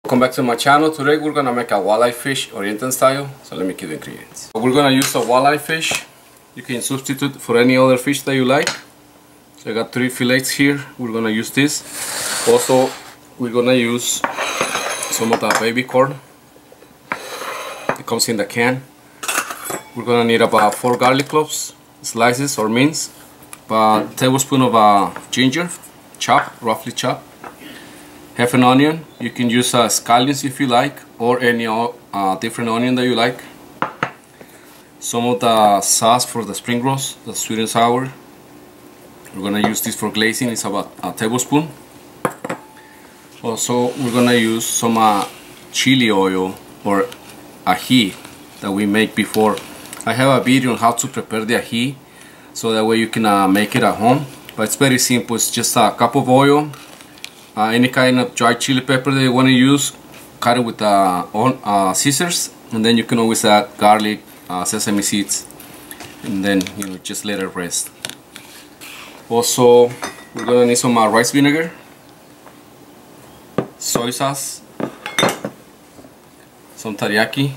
Welcome back to my channel. Today we're gonna make a walleye fish Oriental style. So let me give the ingredients. We're gonna use a walleye fish. You can substitute for any other fish that you like. So I got 3 fillets here. We're gonna use this. Also, we're gonna use some of the baby corn. It comes in the can. We're gonna need about 4 garlic cloves, slices or mince, about a tablespoon of ginger, chopped, roughly chopped. Half an onion. You can use scallions if you like, or any different onion that you like. Some of the sauce for the spring rolls, the sweet and sour. We're gonna use this for glazing. It's about a tablespoon. Also, we're gonna use some chili oil or ají that we make before. I have a video on how to prepare the ají, so that way you can make it at home. But it's very simple. It's just a cup of oil. Any kind of dried chili pepper that you want to use, cut it with scissors, and then you can always add garlic, sesame seeds, and then just let it rest. Also, we're gonna need some rice vinegar, soy sauce, some teriyaki,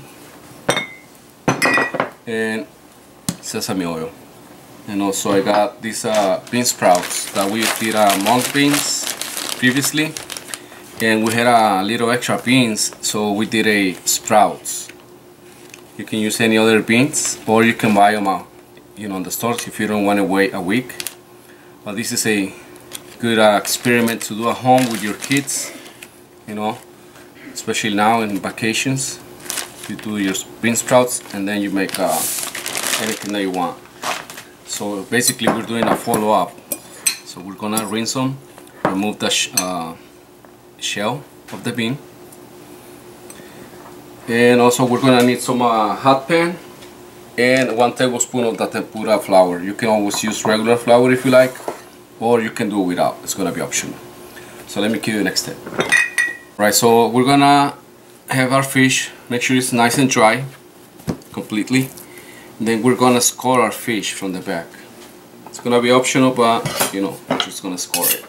and sesame oil. And also I got these bean sprouts that we did mung beans previously, and we had a little extra beans, so we did a sprouts. You can use any other beans, or you can buy them in the stores if you don't want to wait a week. But this is a good experiment to do at home with your kids, especially now in vacations. You do your bean sprouts and then you make anything that you want. So basically we're doing a follow-up. So we're gonna rinse them, remove the shell of the bean, and also we're gonna need some hot pan and 1 tablespoon of the tempura flour. You can always use regular flour if you like, or you can do it without. It's gonna be optional. So let me give you the next step. Right, so we're gonna have our fish, make sure it's nice and dry completely, and then we're gonna score our fish from the back. It's gonna be optional, but we're just gonna score it.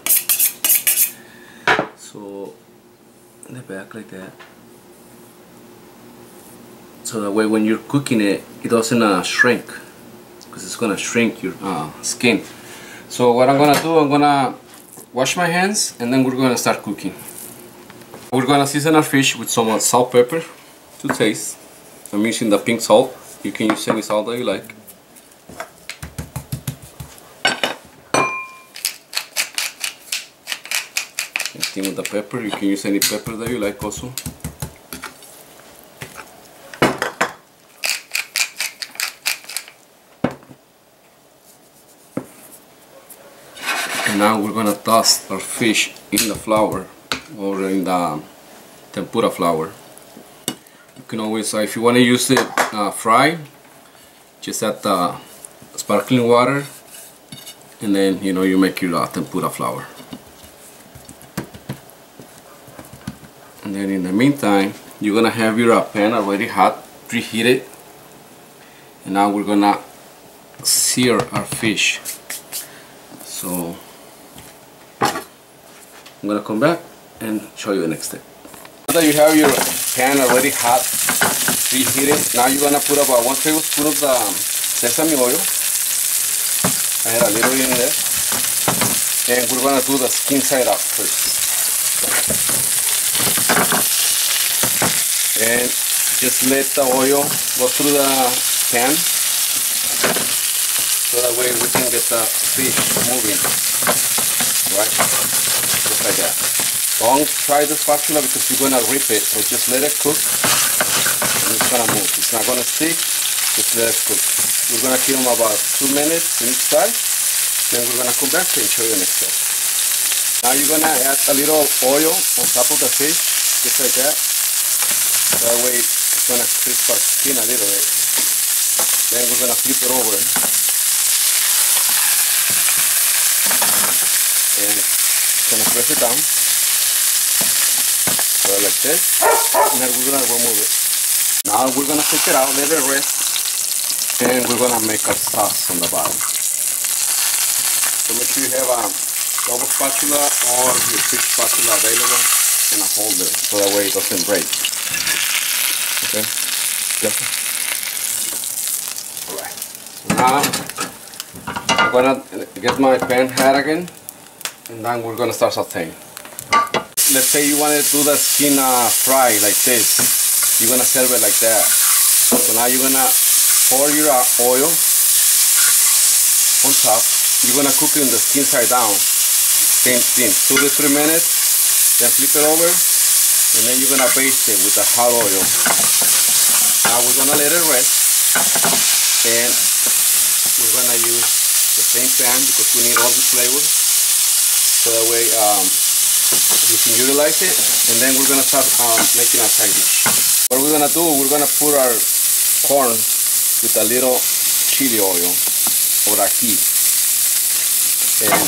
So in the back like that, so that way when you're cooking it, it doesn't shrink, because it's gonna shrink your skin. So what I'm gonna do, I'm gonna wash my hands, and then we're gonna start cooking. We're gonna season our fish with some salt, pepper to taste. I'm using the pink salt. You can use any salt that you like. Same with the pepper. You can use any pepper that you like also. And now we're gonna toss our fish in the flour, or in the tempura flour. You can always, if you want to use it fried, just add the sparkling water, and then you make your tempura flour. And then in the meantime, you're gonna have your pan already hot, preheated, and now we're gonna sear our fish. So I'm gonna come back and show you the next step. Now that you have your pan already hot, preheated, now you're gonna put about 1 tablespoon of the sesame oil. I had a little in there, and we're gonna do the skin side up first. And just let the oil go through the pan, so that way we can get the fish moving, right? Just like that. Don't try the spatula because you're gonna rip it, so just let it cook, and it's gonna move. It's not gonna stick, just let it cook. We're gonna keep them about 2 minutes in each side, then we're gonna come back and show you the next step. Now you're gonna add a little oil on top of the fish, just like that. That way it's gonna crisp our skin a little bit. Then we're gonna flip it over, and gonna press it down, so like this, and then we're gonna remove it. Now we're gonna take it out, let it rest, and we're gonna make our sauce on the bottom. So make sure you have a double spatula or your fish spatula available. in a holder so that way it doesn't break. Okay. Alright. Now I'm gonna get my pan hot again, and then we're gonna start sauteing. Let's say you want to do the skin fry like this. You're gonna serve it like that. So now you're gonna pour your oil on top. You're gonna cook it in the skin side down. Same thing, 2 to 3 minutes. Then flip it over, and then you're gonna baste it with the hot oil. Now we're gonna let it rest, and we're gonna use the same pan because we need all the flavors. So that way we can utilize it, and then we're gonna start making a side dish. What we're gonna do, we're gonna put our corn with a little chili oil or ají, and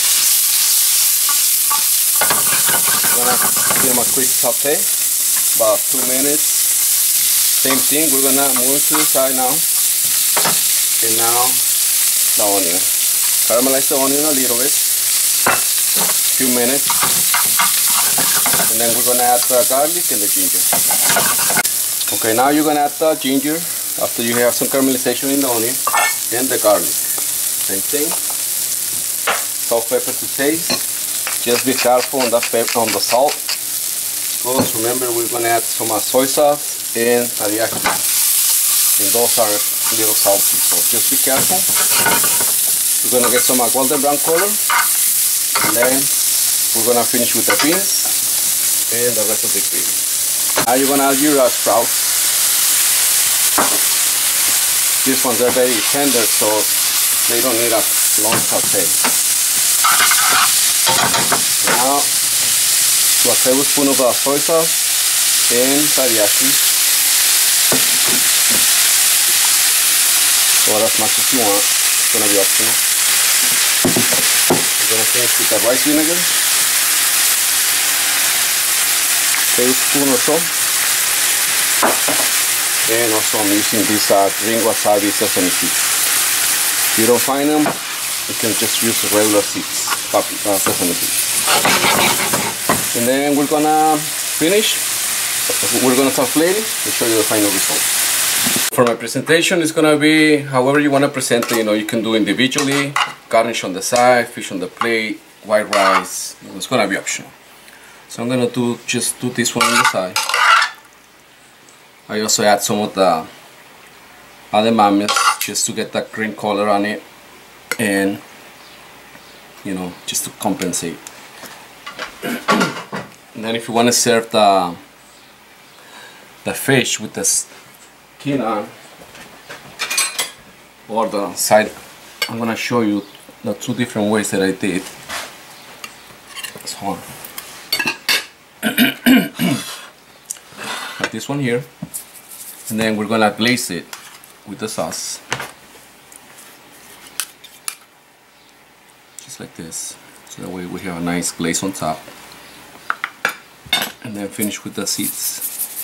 we're gonna give them a quick saute, about 2 minutes. Same thing, we're gonna move to the side now, and now the onion. Caramelize the onion a little bit, few minutes, and then we're gonna add the garlic and the ginger. Okay, now you're gonna add the ginger after you have some caramelization in the onion, and the garlic. Same thing. Salt, pepper to taste. Just be careful on the salt, because remember we're gonna add some soy sauce and teriyaki, and those are a little salty. So just be careful. We're gonna get some golden brown color, and then we're gonna finish with the beans and the rest of the ingredients. Now you're gonna add your sprouts. These ones are very tender, so they don't need a long saute. Now, 2 tablespoons of soy sauce and teriyaki, or as much as you want. It's gonna be optional. We're gonna finish with the rice vinegar, tablespoon or so, and also I'm using this green wasabi sesame seeds. If you don't find them, you can just use regular seeds, sesame seeds. And then we're gonna finish. We're gonna start plating and show you the final result. For my presentation, it's gonna be however you wanna present it. You know, you can do individually, garnish on the side, fish on the plate, white rice. It's gonna be optional. So I'm gonna just do this one on the side. I also add some of the edamames just to get that green color on it, and you know, just to compensate. And then if you want to serve the fish with the skin on, or the side, I'm gonna show you the 2 different ways that I did. It's hard. Like this one here, and then we're gonna glaze it with the sauce, just like this. So that way we have a nice glaze on top, and then finish with the seeds.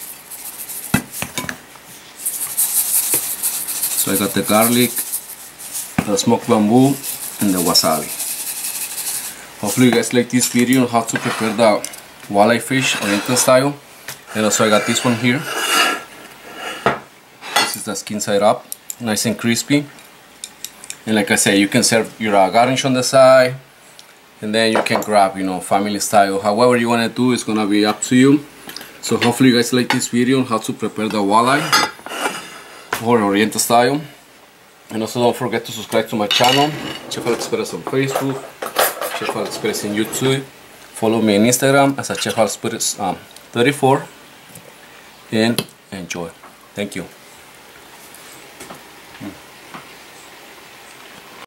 So I got the garlic, the smoked bamboo, and the wasabi. Hopefully you guys like this video on how to prepare the walleye fish Oriental style. And also I got this one here. This is the skin side up, nice and crispy. And like I said, you can serve your garnish on the side, and then you can grab, you know, family style. However you want to do, it's gonna be up to you. So hopefully you guys like this video on how to prepare the walleye or Oriental style. And also don't forget to subscribe to my channel, Chef Alex Perez on Facebook, Chef Alex Perez on YouTube. Follow me on Instagram as a Chef Alex Perez 34, and enjoy. Thank you.